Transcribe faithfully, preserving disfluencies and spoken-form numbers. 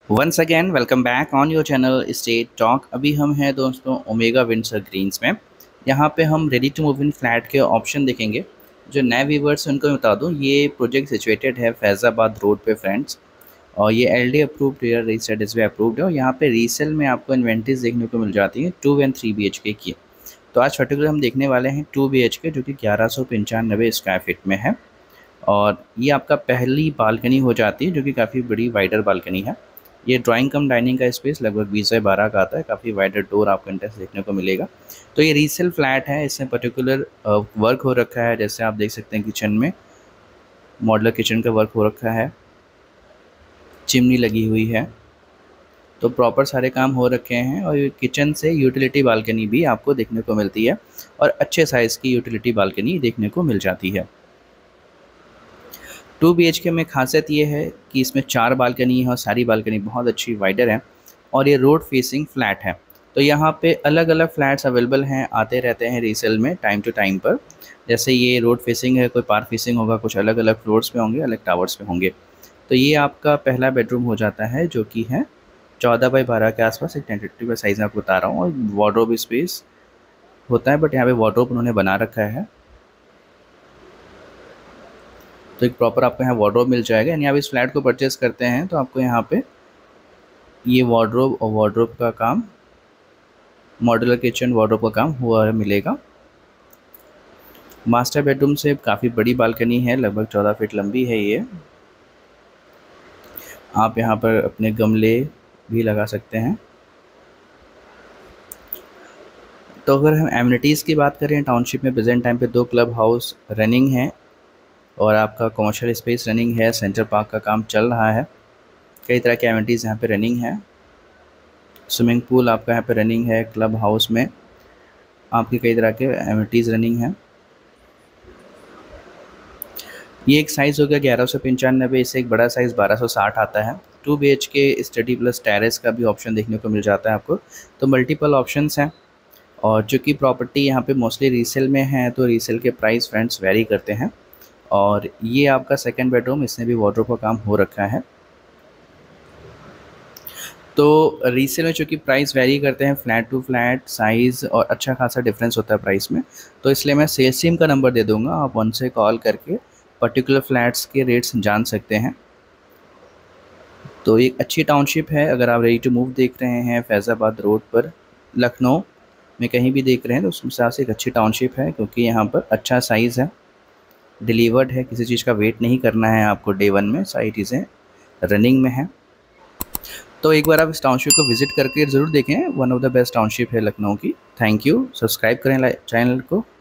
Once again welcome back on your channel State Talk. अभी हम हैं दोस्तों ओमेगा विंडसर ग्रीन्स में। यहाँ पे हम ready to move in flat के ऑप्शन देखेंगे। जो नए व्यूवर्स हैं उनको मैं बता दूँ, ये प्रोजेक्ट सिचुएटेड है फैज़ाबाद रोड पे फ्रेंड्स, और ये LD approved, real registered as approved है। और यहाँ पे रीसेल में आपको इन्वेंट्रीज देखने को मिल जाती है two and three B H K की। तो आज पर्टिकुलर हम देखने वाले हैं टू बी एच के, जो कि ग्यारह सौ पंचानबे स्क्वायर फीट में है। और ये आपका पहली बालकनी हो जाती है, जो कि काफ़ी बड़ी वाइडर बालकनी है। ये ड्राइंग कम डाइनिंग का स्पेस लगभग बीस बाई बारह का आता है। काफ़ी वाइडर डोर आपको इंटेंस देखने को मिलेगा। तो ये रीसेल फ्लैट है, इसमें पर्टिकुलर वर्क हो रखा है। जैसे आप देख सकते हैं किचन में मॉडलर किचन का वर्क हो रखा है, चिमनी लगी हुई है, तो प्रॉपर सारे काम हो रखे हैं। और किचन से यूटिलिटी बालकनी भी आपको देखने को मिलती है, और अच्छे साइज़ की यूटिलिटी बालकनी देखने को मिल जाती है। टू बी एच के में खासियत ये है कि इसमें चार बालकनी है और सारी बालकनी बहुत अच्छी वाइडर है, और ये रोड फेसिंग फ्लैट है। तो यहाँ पे अलग अलग फ्लैट्स अवेलेबल हैं, आते रहते हैं रीसेल में टाइम टू टाइम पर। जैसे ये रोड फेसिंग है, कोई पार्क फेसिंग होगा, कुछ अलग अलग फ्लोर्स पे होंगे, अलग टावर्स पे होंगे। तो ये आपका पहला बेडरूम हो जाता है, जो कि है चौदह बाई बारह के आसपास। एक टेंटेटिव साइज़ में आपको बता रहा हूँ, और वार्डरोब स्पेस होता है, बट यहाँ पे वार्डरोब उन्होंने बना रखा है। तो एक प्रॉपर आपको यहाँ वार्डरोब मिल जाएगा। यानी आप इस फ्लैट को परचेस करते हैं तो आपको यहाँ पे ये वार्डरोब और वार्डरोब का काम, मॉड्यूलर किचन वार्डरोब का काम हुआ मिलेगा। मास्टर बेडरूम से काफ़ी बड़ी बालकनी है, लगभग चौदह फीट लंबी है ये। आप यहाँ पर अपने गमले भी लगा सकते हैं। तो अगर हम एमिनिटीज़ की बात करें, टाउनशिप में प्रेजेंट टाइम पे दो क्लब हाउस रनिंग है, और आपका कमर्शियल स्पेस रनिंग है, सेंटर पार्क का काम चल रहा है। कई तरह के एमिनिटीज़ यहाँ पे रनिंग है। स्विमिंग पूल आपका यहाँ पे रनिंग है। क्लब हाउस में आपके कई तरह के एमिनिटीज़ रनिंग है। ये एक साइज़ हो गया ग्यारह सौ पंचानबे। इससे एक बड़ा साइज़ बारह सौ साठ आता है। Two B H K study plus terrace का भी ऑप्शन देखने को मिल जाता है आपको। तो मल्टीपल ऑप्शंस हैं, और चूँकि प्रॉपर्टी यहाँ पे मोस्टली रीसेल में है, तो रीसेल के प्राइस फ्रेंड्स वेरी करते हैं। और ये आपका सेकंड बेडरूम, इसमें भी वार्डरोब का काम हो रखा है। तो रीसेल में चूँकि प्राइस वेरी करते हैं, फ्लैट टू फ्लैट साइज़ और अच्छा खासा डिफरेंस होता है प्राइस में, तो इसलिए मैं सेल्स टीम का नंबर दे दूँगा। आप उनसे कॉल करके पर्टिकुलर फ्लैट्स के रेट्स जान सकते हैं। तो एक अच्छी टाउनशिप है। अगर आप रेडी टू मूव देख रहे हैं फैज़ाबाद रोड पर लखनऊ में कहीं भी देख रहे हैं, तो उस हिसाब से एक अच्छी टाउनशिप है, क्योंकि यहाँ पर अच्छा साइज़ है, डिलीवर्ड है, किसी चीज़ का वेट नहीं करना है आपको। डे वन में सारी चीज़ें रनिंग में हैं। तो एक बार आप इस टाउनशिप को विज़िट करके ज़रूर देखें। One of the best township है लखनऊ की। Thank you. सब्सक्राइब करें चैनल को।